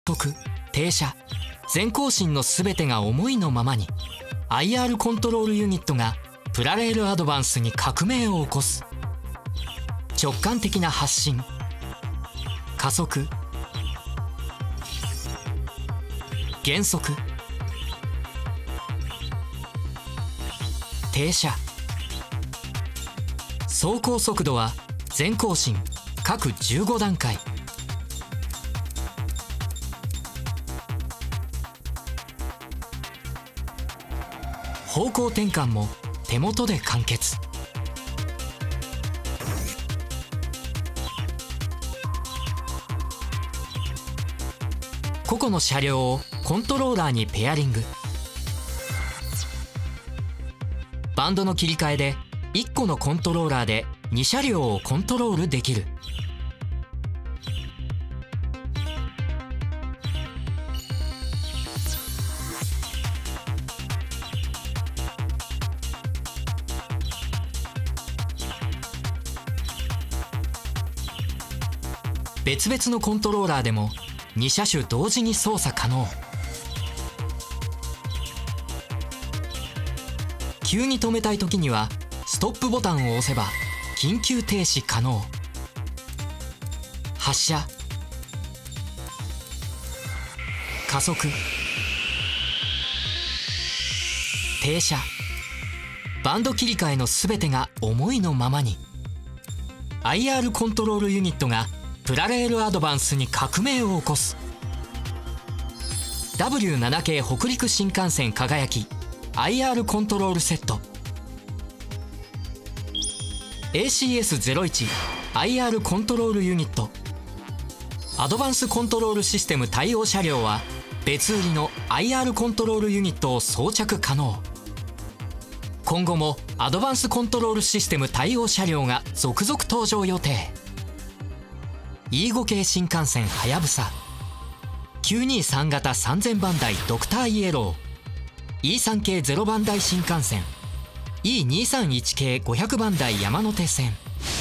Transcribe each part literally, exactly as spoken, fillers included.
速、停車、全行進の全てが思いのままに アイアール コントロールユニットがプラレールアドバンスに革命を起こす。直感的な発進、加速、減速、停車。走行速度は全行進各じゅうご段階。方向転換も手元で完結。個々の車両をコントローラーにペアリング。バンドの切り替えでいっこのコントローラーでに車両をコントロールできる。別々のコントローラーでもに車種同時に操作可能。急に止めたい時にはストップボタンを押せば緊急停止可能。発車、加速、停車。バンド切り替えの全てが思いのままに アイアール コントロールユニットがプラレールアドバンスに革命を起こす。 ダブリューなな 系北陸新幹線輝き アイアール コントロールセット。 エーシーエスゼロいち アイアール コントロールユニット。アドバンスコントロールシステム対応車両は別売りの アイアール コントロールユニットを装着可能。今後もアドバンスコントロールシステム対応車両が続々登場予定。イーファイブ 系新幹線はやぶさ、きゅうにーさん型さんぜんばん台ドクターイエロー、 イースリー 系ゼロばん台新幹線、 イーにーさんいち 系ごひゃくばん台山手線。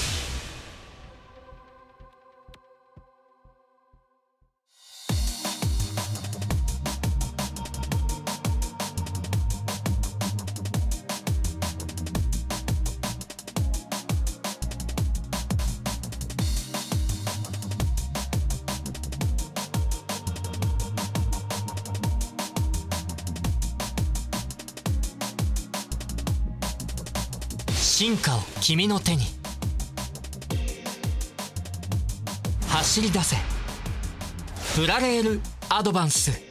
進化を君の手に。走り出せプラレールアドバンス。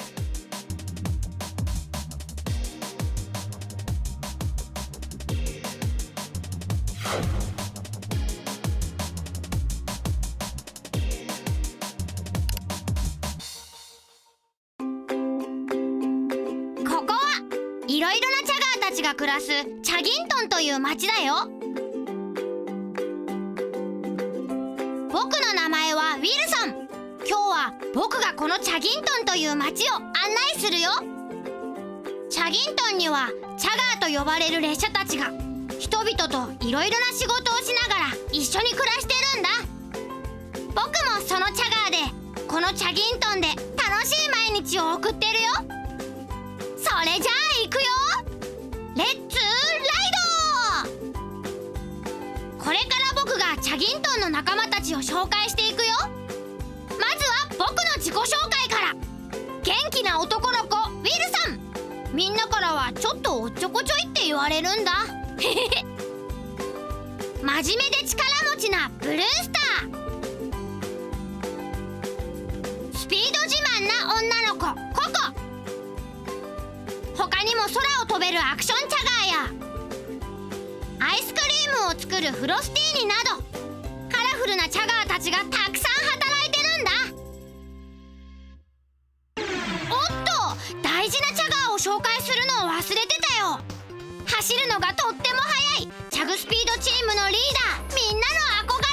ここはいろいろなチャガーたちが暮らすチャギントンという町だよ。僕の名前はウィルソン。今日は僕がこのチャギントンという町を案内するよ。チャギントンにはチャガーと呼ばれる列車たちが人々といろいろな仕事をしながら一緒に暮らしてるんだ。僕もそのチャガーでこのチャギントンで楽しい毎日を送ってるよ。それじゃあ行くよ。レッツライド。これから僕がチャギントンの仲間たちを紹介していくよ。まずは僕の自己紹介から。元気な男の子ウィルソン。みんなからはちょっとおっちょこちょいって言われるんだ。真面目で力持ちなブルースター。スピード自慢な女の子ココ。他にも空を飛べるアクションチャガーやアイスクリームを作るフロスティーニなどカラフルなチャガーたちがたくさん働いてるんだ。おっと、大事なチャガーを紹介するのを忘れてたよ。走るのがとっても速いチャグスピードチームのリーダー、みんなの憧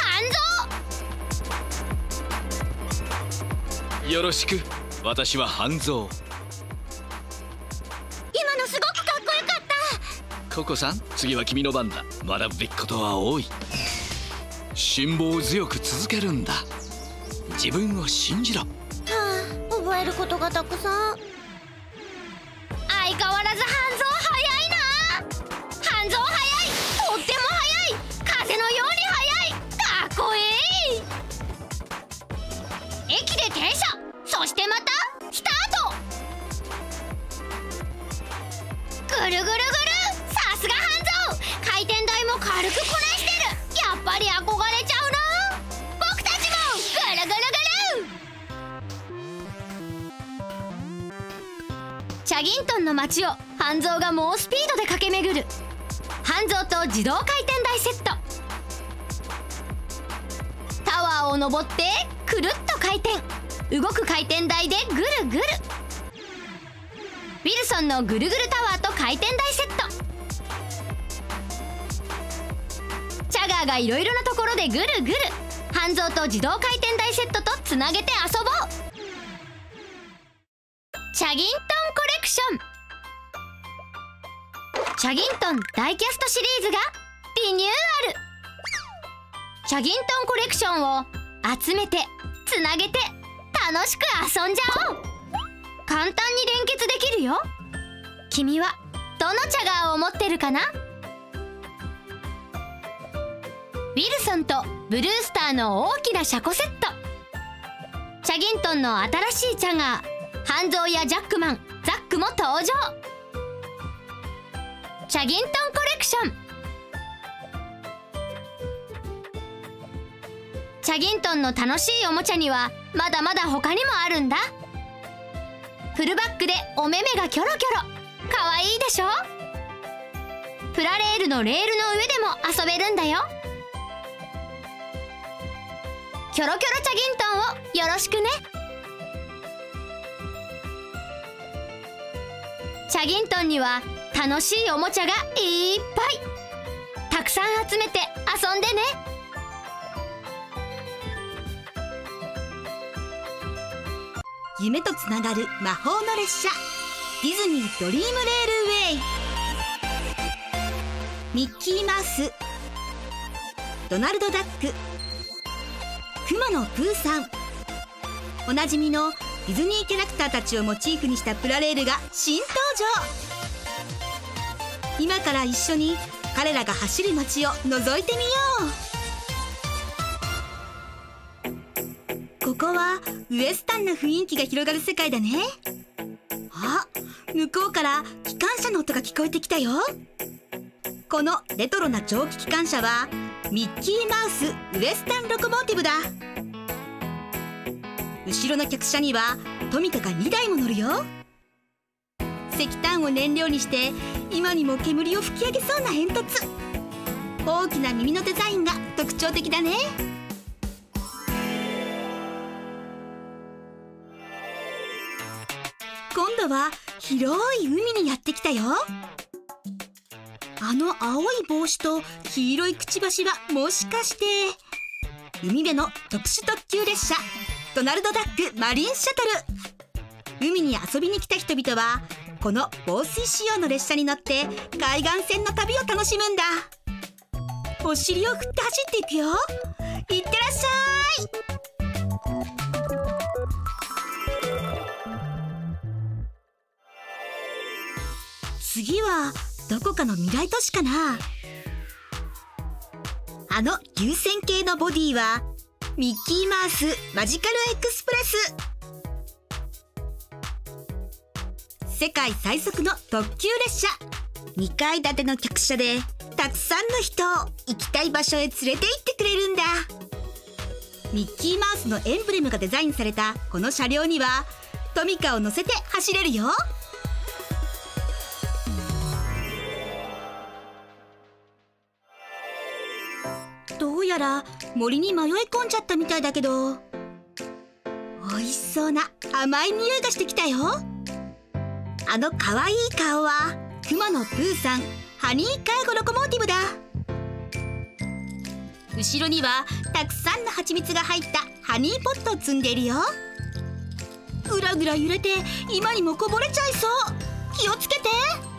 れ半蔵。 よろしく。私は半蔵。 今のすごくかっこよかった。 ココさん、次は君の番だ。学ぶべきことは多い。辛抱強く続けるんだ。自分を信じろ。 はあることがたくさん。相変わらず半蔵早いな。半蔵早い、とっても早い、風のように速い、かっこいい。駅で停車、そしてまたスタート。ぐるぐるぐる、さすが半蔵、回転台も軽くこなしてる。やっぱり憧れちゃうな。僕たちもぐるぐるぐる。チャギントンの街を半蔵が猛スピードで駆け巡る。半蔵と自動回転台セット。タワーを登ってくるっと回転、動く回転台でぐるぐる。ウィルソンのぐるぐるタワーと回転台セット。チャガーがいろいろなところでぐるぐる。半蔵と自動回転台セットとつなげて遊ぼう。チャギントンコレクション。チャギントンダイキャストシリーズがリニューアル。チャギントンコレクションを集めてつなげて楽しく遊んじゃおう。簡単に連結できるよ。君はどのチャガーを持ってるかな？ウィルソンとブルースターの大きな車庫セット。チャギントンの新しいチャガー、半蔵やジャックマン、ザックも登場。チャギントンコレクション。チャギントンの楽しいおもちゃにはまだまだ他にもあるんだ。フルバックでお目目がキョロキョロ、かわいいでしょ。プラレールのレールの上でも遊べるんだよ。キョロキョロチャギントンをよろしくね。チャギントンには楽しいおもちゃがいっぱい。たくさん集めて遊んでね。 夢とつながる魔法の列車、ディズニードリームレールウェイ。ミッキーマウス、ドナルドダック、くまのプーさん、おなじみのディズニーキャラクターたちをモチーフにしたプラレールが新登場。今から一緒に彼らが走る街を覗いてみよう。ここはウエスタンな雰囲気が広がる世界だね。あ、向こうから機関車の音が聞こえてきたよ。このレトロな蒸気機関車はミッキーマウスウエスタンロコモーティブだ。後ろの客車にはトミカがにだいも乗るよ。石炭を燃料にして今にも煙を吹き上げそうな煙突。大きな耳のデザインが特徴的だね。今度は広い海にやってきたよ。あの青い帽子と黄色いくちばしはもしかして、海辺の特殊特急列車ドナルドダックマリンシャトル。海に遊びに来た人々はこの防水仕様の列車に乗って海岸線の旅を楽しむんだ。お尻を振って走っていくよ。いってらっしゃい。次はどこかの未来都市かな。あの流線形のボディはミッキーマウスマジカルエクスプレス。世界最速の特急列車。にかい建ての客車でたくさんの人を行きたい場所へ連れて行ってくれるんだ。ミッキーマウスのエンブレムがデザインされたこの車両にはトミカを乗せて走れるよ。どうやら森に迷い込んじゃったみたいだけど、美味しそうな甘い匂いがしてきたよ。あのかわいい顔はくまのプーさんハニーカーゴロコモーティブだ。後ろにはたくさんの蜂蜜が入ったハニーポットを積んでいるよ。ぐらぐら揺れて今にもこぼれちゃいそう。気をつけて。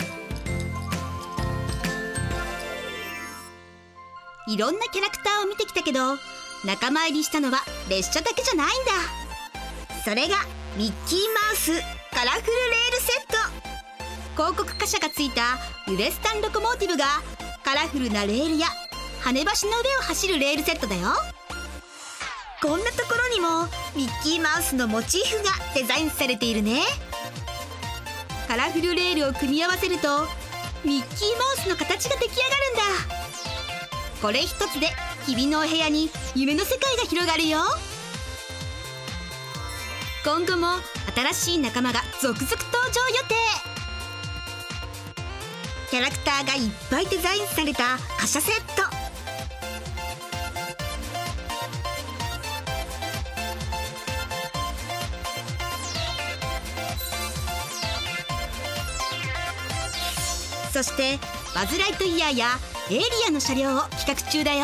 いろんなキャラクターを見てきたけど、仲間入りしたのは列車だけじゃないんだ。それがミッキーマウスカラフルレールセット。広告貨車がついたウレスタンロコモーティブがカラフルなレールや跳ね橋の上を走るレールセットだよ。こんなところにもミッキーマウスのモチーフがデザインされているね。カラフルレールを組み合わせるとミッキーマウスの形が出来上がるんだ。これ一つで君のお部屋に夢の世界が広がるよ。今後も新しい仲間が続々登場予定。キャラクターがいっぱいデザインされた貨車セット。そしてバズ・ライトイヤーやエイリアンの車両を企画中だよ。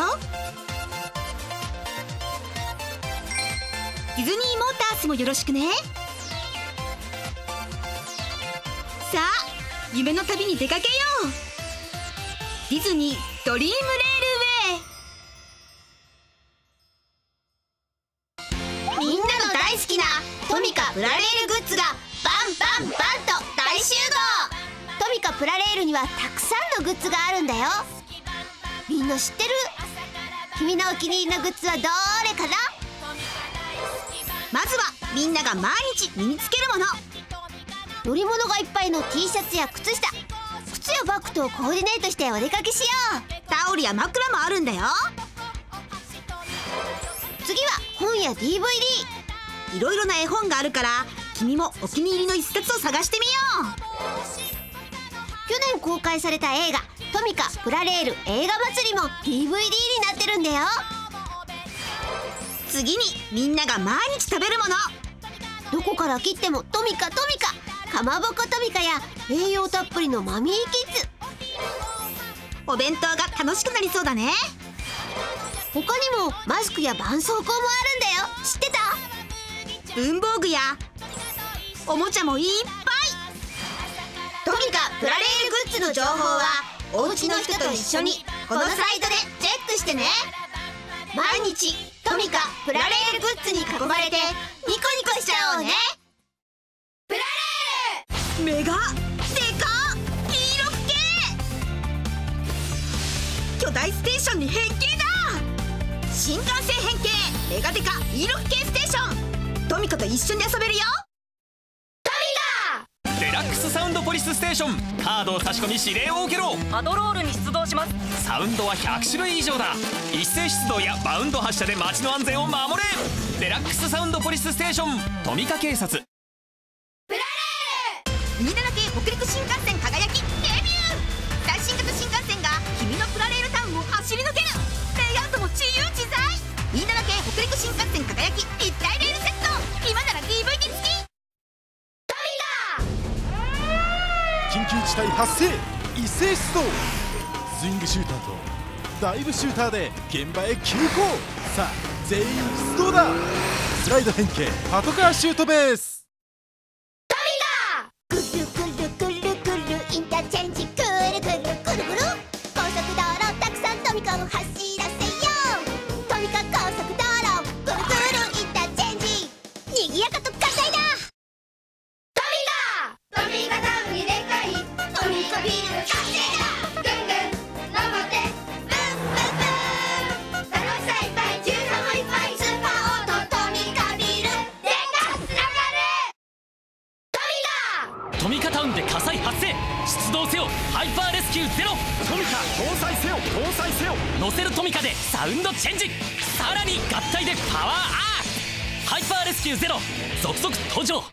ディズニーモータースもよろしくね。さあ夢の旅に出かけよう。ディズニードリームレールウェイ。みんなの大好きなトミカプラレールグッズがバンバンバンと大集合。トミカプラレールにはたくさんのグッズがあるんだよ。みんな知ってる？君のお気に入りのグッズはどれかな？まずはみんなが毎日身につけるもの。乗り物がいっぱいの T シャツや靴下、靴やバッグとコーディネートしてお出かけしよう。タオルや枕もあるんだよ。次は本や ディーブイディー。いろいろな絵本があるから君もお気に入りの一冊を探してみよう。去年公開された映画トミカプラレール映画祭りも ディーブイディー になってるんだよ。次にみんなが毎日食べるもの。どこから切ってもトミカトミカ。かまぼこトミカや栄養たっぷりのマミーキッズ。お弁当が楽しくなりそうだね。他にもマスクや絆創膏もあるんだよ。知ってた？文房具やおもちゃもいっぱい。トミカプラレールグッズの情報はお家の人と一緒にこのサイトでチェックしてね。毎日トミカプラレールグッズに囲まれてニコニコしちゃおうね。プラレールメガデカ黄色系巨大ステーションに変形だ。新幹線変形メガデカ黄色系ステーション。トミカと一緒に遊べるよ。 デラックスサウンドポリスステーション。カードを差し込み指令を受けろ。 パトロールに出動します。 サウンドはひゃくしゅるい以上だ。一斉出動やバウンド発射で街の安全を守れ。デラックスサウンドポリスステーション。トミカ警察。 プラレールにじゅうなな系北陸新幹線輝きデビュー。最新型新幹線が君のプラレールタウンを走り抜ける。レイアウトも自由自在。にじゅうなな系北陸新幹線輝き立体レールセット。今なら ディーブイディー 付き。 緊急事態発生。一斉出動。スイングシューターとダイブシューターで現場へ急行。さあ全員出動だ。スライド変形パトカーシュートベース。 くるくるくるくるインターチェンジくるくるくるくる高速道路たくさんトミカを走らせよう。トミカ高速道路くるくるインターチェンジにぎやかと火災だ。トミカトミカタウンにでっかいトミカビール完成だ。ぐんぐん登ってブンブンブン楽しさいっぱい重さもいっぱいスーパーオートトミカビール電がつながる。 トミカタウンで火災発生。出動せよハイパーレスキューゼロ。 トミカ搭載せよ搭載せよ。 乗せるトミカでサウンドチェンジ。さらに合体でパワーアップ。ハイパーレスキューゼロ続々登場。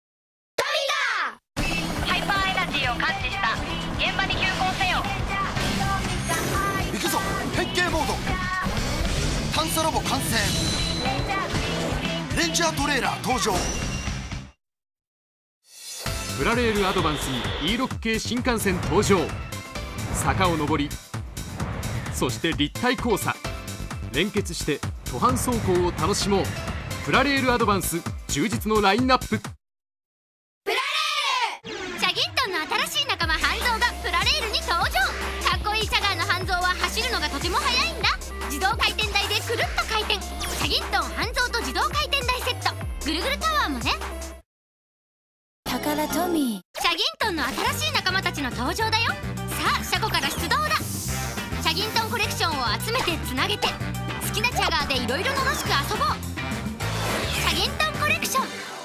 ハイパーエナジーを感知した。現場に急行せよ。 行くぞ変形モード。探査ロボ完成。レンジャートレーラー登場。 プラレールアドバンスに イーろく 系新幹線登場。坂を上りそして立体交差連結して途半走行を楽しもう。プラレールアドバンス充実のラインナップ。 チャギントンの新しい仲間ハンゾーがプラレールに登場。かっこいいチャガーのハンゾーは走るのがとても速いんだ。自動回転台でくるっと回転。チャギントンハンゾーと自動回転台セット。ぐるぐるタワーもね。 からトミー。チャギントンの新しい仲間たちの登場だよ。さあ車庫から出動だ。チャギントンコレクションを集めてつなげて、好きなチャガーでいろいろ楽しく遊ぼう。チャギントンコレクション。